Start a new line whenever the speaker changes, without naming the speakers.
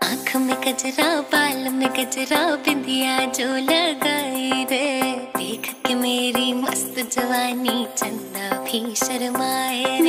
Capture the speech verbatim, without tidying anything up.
आँख में गजरा, बाल में गजरा, बिंदिया जो लगाई रे, देख के मेरी मस्त जवानी चंदा भी शर्माए